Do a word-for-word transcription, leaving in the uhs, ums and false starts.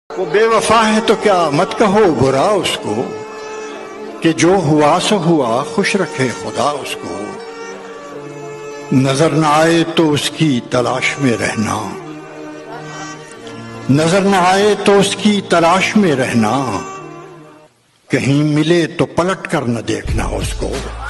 वो बेवफा है तो क्या मत कहो बुरा उसको, कि जो हुआ सो हुआ खुश रखे खुदा उसको। नजर न आए तो उसकी तलाश में रहना, नजर न आए तो उसकी तलाश में रहना, कहीं मिले तो पलट कर न देखना उसको।